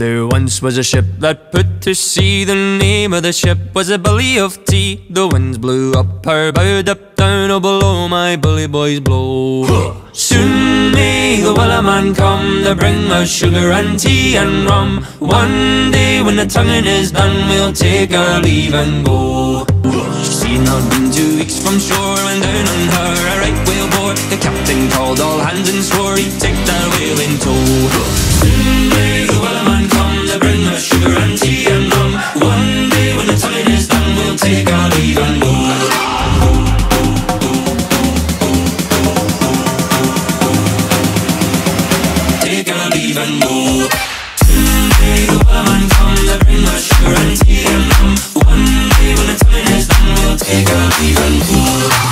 There once was a ship that put to sea. The name of the ship was a Billy of Tea. The winds blew up her bow, up down, oh below my bully boys blow. Soon may the Wellerman come to bring us sugar and tea and rum. One day when the tonguin is done, we'll take our leave and go. She'd not been 2 weeks from shore when down on her a right whale bore. The captain called all hands and swore he'd take that whale in tow. Soon may the Wellerman come to bring us sugar and tea and rum. One day when the tonguin is done, we'll take our leave and go. Take our leave and go. Soon may the Wellerman come to bring us sugar and tea and rum. One day when the tonguin is done, we'll take our leave and go.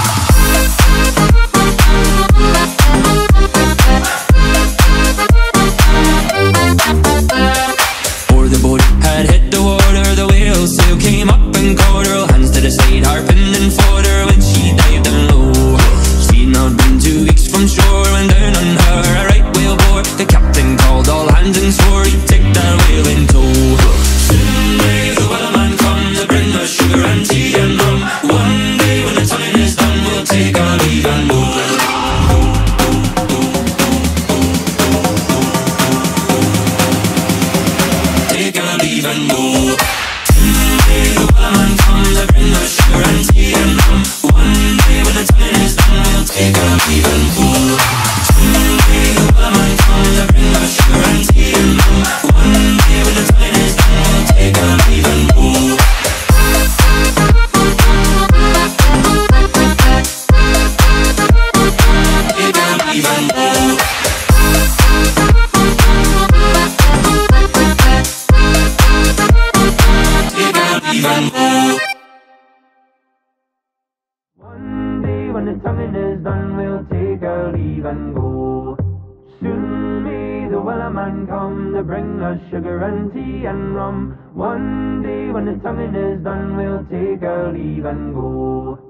Came up and caught her, hands to the side, harpooned and fought her when she dived down low. She'd not been 2 weeks from shore when down on her a right whale bore. The captain called all hands and swore he'd take that whale in tow. Soon may the Wellerman come to bring us sugar and tea and rum. One day when the tonguin is done, we'll take our leave and go. Take our leave and go. The Wellerman come to bring us sugar and tea and rum. One day when the tonguin is done, we'll take our leave and go. Soon may the Wellerman come to bring us sugar and tea and rum. One day when the tonguin is done, we'll take our leave and go. Take our leave and go. One day when the tonguin is done, we'll take our leave and go. Soon may the Wellerman come to bring us sugar and tea and rum. One day when the tonguin is done, we'll take our leave and go.